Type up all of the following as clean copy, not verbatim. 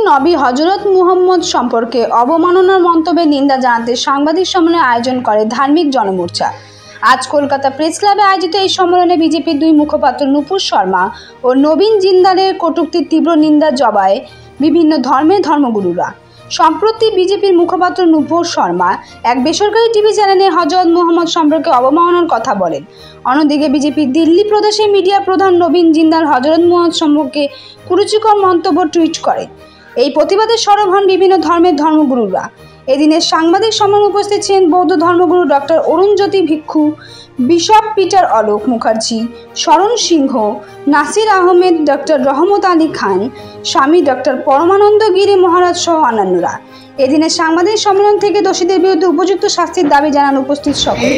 নবী হযরত মুহাম্মদ সম্পর্কে অবমাননার মন্তব্যে নিন্দা জানাতে সাংবাদিক সম্মেলনের আয়োজন করে ধার্মিক জনমোর্চা। আজ কলকাতা প্রেস ক্লাবে আয়োজিত এই সম্মেলনে বিজেপির দুই মুখপাত্র নূপুর শর্মা ও নবীন জিন্দালের কটূক্তির তীব্র নিন্দা জবায় বিভিন্ন ধর্মের ধর্মগুরুরা। সম্প্রতি বিজেপির মুখপাত্র নূপুর শর্মা এক বেসরকারি টিভি চ্যানেলে হযরত মুহাম্মদ সম্পর্কে অবমাননার কথা বলেন। অন্যদিকে বিজেপির দিল্লি প্রদেশের মিডিয়া প্রধান নবীন জিন্দাল হযরত মুহাম্মদ সম্পর্কে কুরুচিকর মন্তব্য টুইট করেন। এই প্রতিবাদে সরব হন বিভিন্ন ধর্মের ধর্মগুরুরা। এদিনের সাংবাদিক সম্মেলনে উপস্থিত ছিলেন বৌদ্ধ ধর্মগুরু ডক্টর অরুণজ্যোতি ভিক্ষু, বিশপ পিটার অলোক মুখার্জি, শরণ সিংহ, নাসির আহমেদ, ডক্টর রহমত আলী খান, স্বামী ডক্টর পরমানন্দ গিরি মহারাজ সহ অন্যান্যরা। এদিনের সাংবাদিক সম্মেলন থেকে দোষীদের বিরুদ্ধে উপযুক্ত শাস্তির দাবি জানান উপস্থিত সকলে।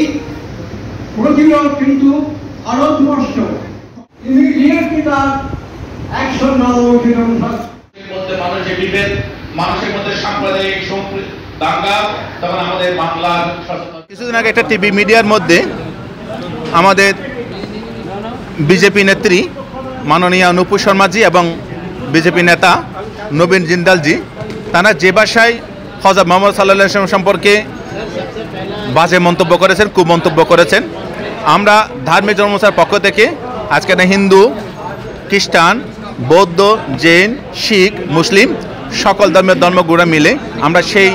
কিছুদিন আগে একটা টিভি মিডিয়ার মধ্যে আমাদের বিজেপি নেত্রী মাননীয় নূপুর শর্মাজি এবং বিজেপি নেতা নবীন জিন্দালজি তারা যে ভাষায় হযরত মুহাম্মদ সাল্লাল্লাহু আলাইহি ওয়াসাল্লাম সম্পর্কে বাজে মন্তব্য করেছেন, কুমন্তব্য করেছেন, আমরা ধার্মিক জনমোর্চার পক্ষ থেকে আজকে হিন্দু, খ্রিস্টান, বৌদ্ধ, জৈন, শিখ, মুসলিম সকল ধর্মের ধর্মগুরুরা মিলে আমরা সেই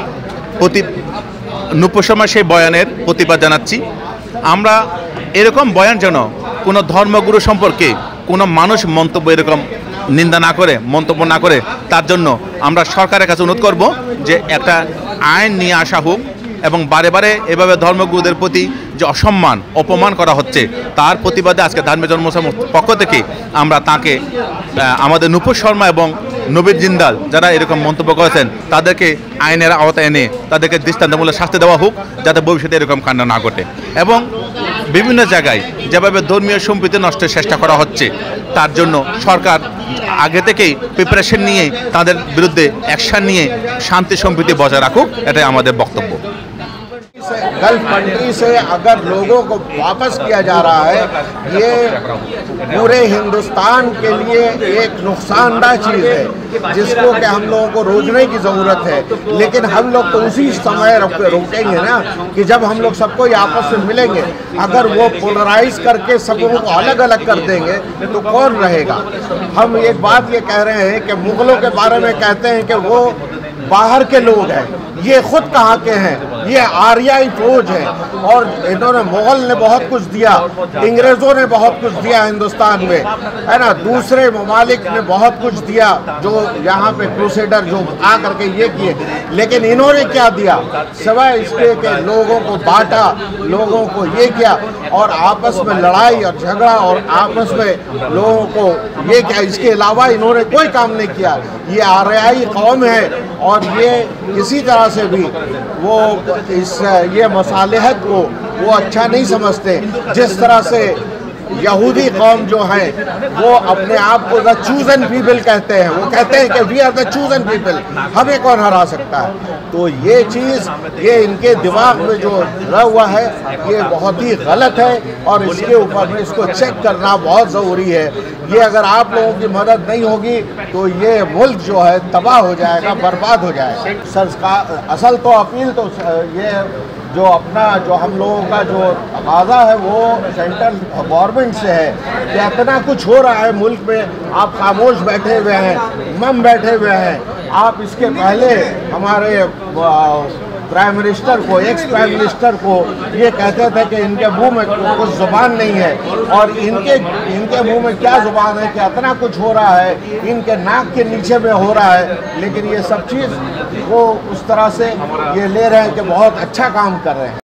নূপুর শর্মার সেই বয়ানের প্রতিবাদ জানাচ্ছি। আমরা এরকম বয়ান যেন কোনো ধর্মগুরু সম্পর্কে কোনো মানুষ মন্তব্য এরকম নিন্দা না করে, মন্তব্য না করে, তার জন্য আমরা সরকারের কাছে অনুরোধ করব যে একটা আইন নিয়ে আসা হোক এবং বারে বারে এভাবে ধর্মগুরুদের প্রতি যে অসম্মান, অপমান করা হচ্ছে তার প্রতিবাদে আজকে ধার্মিক জনমোর্চার পক্ষ থেকে আমরা তাকে আমাদের নূপুর শর্মা এবং নবীন জিন্দাল যারা এরকম মন্তব্য করেছেন তাদেরকে আইনের আওতায় এনে তাদেরকে দৃষ্টান্তমূলক শাস্তি দেওয়া হোক, যাতে ভবিষ্যতে এরকম কাণ্ড না ঘটে। এবং বিভিন্ন জায়গায় যেভাবে ধর্মীয় সম্প্রীতি নষ্টের চেষ্টা করা হচ্ছে তার জন্য সরকার আগে থেকেই প্রিপারেশন নিয়ে তাদের বিরুদ্ধে অ্যাকশন নিয়ে শান্তি সম্প্রীতি বজায় রাখুক, এটাই আমাদের বক্তব্য। गल्फ कंट्री से अगर लोगों को वापस किया जा रहा है, ये पूरे हिंदुस्तान के लिए एक नुकसानदायक चीज़ है जिसको कि हम लोगों को रोकने की ज़रूरत है। लेकिन हम लोग तो उसी समय रोकेंगे ना कि जब हम लोग सबको आपस में मिलेंगे। अगर वो पोलराइज करके सबको अलग अलग कर देंगे तो कौन रहेगा। हम एक बात ये कह रहे हैं कि मुग़लों के बारे में कहते हैं कि वो बाहर के लोग हैं, ये खुद कहाँ के हैं, ये आर्याई फौज है और इन्होंने मुगल ने बहुत कुछ दिया, अंग्रेज़ों ने बहुत कुछ दिया हिंदुस्तान में, है ना। दूसरे ममालिक ने बहुत कुछ दिया जो यहाँ पे क्रूसेडर जो आ करके ये किए, लेकिन इन्होंने क्या दिया सिवाय इसके कि लोगों को बांटा, लोगों को ये किया और आपस में लड़ाई और झगड़ा और आपस में लोगों को ये किया। इसके अलावा इन्होंने कोई काम नहीं किया। ये आर्याई कौम है और ये किसी तरह से भी वो ये मसालिहत को वो अच्छा नहीं समझते। जिस तरह से यहूदी कौम जो है वो अपने आप को द चूजन पीपल कहते हैं, वो कहते हैं कि we are the chosen people, हमें कौन हरा सकता है। तो ये चीज़ ये इनके दिमाग में जो रहा हुआ है ये बहुत ही गलत है और इसके ऊपर में इसको चेक करना बहुत ज़रूरी है। ये अगर आप लोगों की मदद नहीं होगी तो ये मुल्क जो है तबाह हो जाएगा, बर्बाद हो जाएगा। सरकार असल तो अपील तो ये जो अपना जो हम लोगों का जो तकाज़ा है वो सेंट्रल गवर्नमेंट से है कि इतना कुछ हो रहा है मुल्क में, आप खामोश बैठे हुए हैं, मम बैठे हुए हैं। आप इसके पहले हमारे प्राइम मिनिस्टर को, एक्स प्राइम मिनिस्टर को ये कहते थे कि इनके मुंह में कुछ ज़ुबान नहीं है और इनके मुंह में क्या ज़ुबान है कि इतना कुछ हो रहा है, इनके नाक के नीचे में हो रहा है। लेकिन ये सब चीज़ वो उस तरह से ये ले रहे हैं कि बहुत अच्छा काम कर रहे हैं।